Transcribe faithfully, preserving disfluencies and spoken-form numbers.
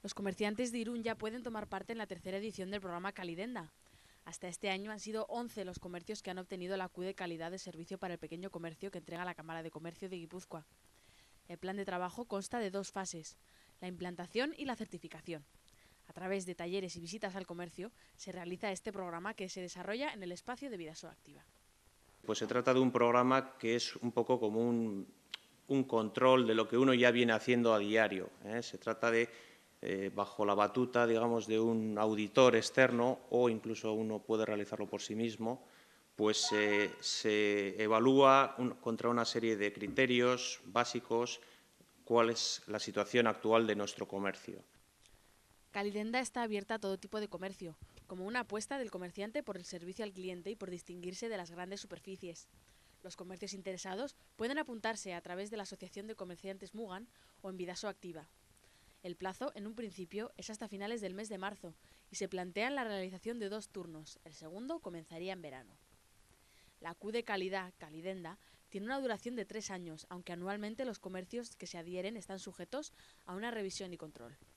Los comerciantes de Irún ya pueden tomar parte en la tercera edición del programa Calidenda. Hasta este año han sido once los comercios que han obtenido la Q de calidad de servicio para el pequeño comercio que entrega la Cámara de Comercio de Guipúzcoa. El plan de trabajo consta de dos fases, la implantación y la certificación. A través de talleres y visitas al comercio se realiza este programa que se desarrolla en el espacio de Vidasoa Activa. Pues se trata de un programa que es un poco como un, un control de lo que uno ya viene haciendo a diario, ¿eh? Se trata de, eh, bajo la batuta, digamos, de un auditor externo, o incluso uno puede realizarlo por sí mismo, pues eh, se evalúa un, contra una serie de criterios básicos cuál es la situación actual de nuestro comercio. Calidenda está abierta a todo tipo de comercio, como una apuesta del comerciante por el servicio al cliente y por distinguirse de las grandes superficies. Los comercios interesados pueden apuntarse a través de la Asociación de Comerciantes Mugan o en Vidasoa Activa. El plazo, en un principio, es hasta finales del mes de marzo y se plantea la realización de dos turnos. El segundo comenzaría en verano. La Q de calidad, Calidenda, tiene una duración de tres años, aunque anualmente los comercios que se adhieren están sujetos a una revisión y control.